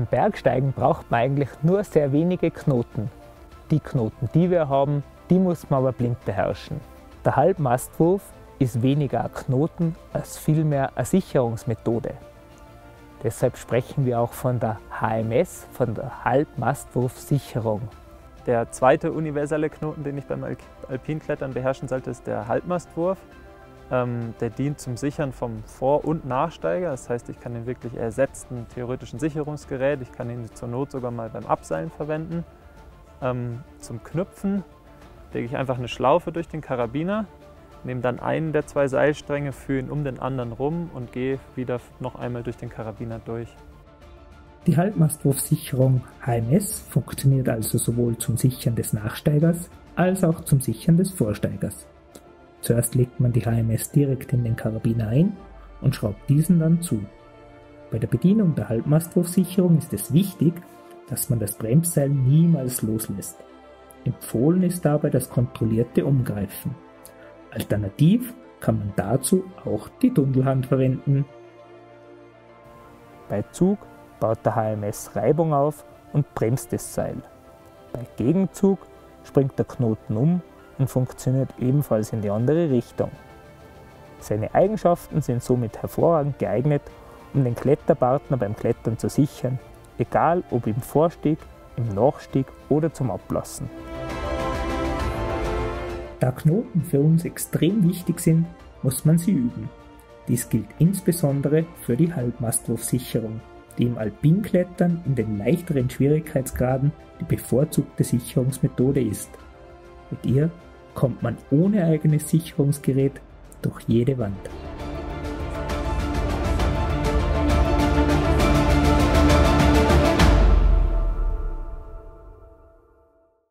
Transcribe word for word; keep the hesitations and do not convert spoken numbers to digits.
Beim Bergsteigen braucht man eigentlich nur sehr wenige Knoten. Die Knoten, die wir haben, die muss man aber blind beherrschen. Der Halbmastwurf ist weniger ein Knoten als vielmehr eine Sicherungsmethode. Deshalb sprechen wir auch von der H M S, von der Halbmastwurfsicherung. Der zweite universelle Knoten, den ich beim Alpinklettern beherrschen sollte, ist der Halbmastwurf. Ähm, der dient zum Sichern vom Vor- und Nachsteiger. Das heißt, ich kann ihn wirklich ersetzen, theoretischen Sicherungsgerät. Ich kann ihn zur Not sogar mal beim Abseilen verwenden. Ähm, zum Knüpfen lege ich einfach eine Schlaufe durch den Karabiner, nehme dann einen der zwei Seilstränge, führe ihn um den anderen rum und gehe wieder noch einmal durch den Karabiner durch. Die Halbmastwurfsicherung H M S funktioniert also sowohl zum Sichern des Nachsteigers als auch zum Sichern des Vorsteigers. Zuerst legt man die H M S direkt in den Karabiner ein und schraubt diesen dann zu. Bei der Bedienung der Halbmastwurfsicherung ist es wichtig, dass man das Bremsseil niemals loslässt. Empfohlen ist dabei das kontrollierte Umgreifen. Alternativ kann man dazu auch die Dundelhand verwenden. Bei Zug baut der H M S Reibung auf und bremst das Seil. Bei Gegenzug springt der Knoten um und funktioniert ebenfalls in die andere Richtung. Seine Eigenschaften sind somit hervorragend geeignet, um den Kletterpartner beim Klettern zu sichern, egal ob im Vorstieg, im Nachstieg oder zum Ablassen. Da Knoten für uns extrem wichtig sind, muss man sie üben. Dies gilt insbesondere für die Halbmastwurfsicherung, die im Alpinklettern in den leichteren Schwierigkeitsgraden die bevorzugte Sicherungsmethode ist. Mit ihr kommt man ohne eigenes Sicherungsgerät durch jede Wand.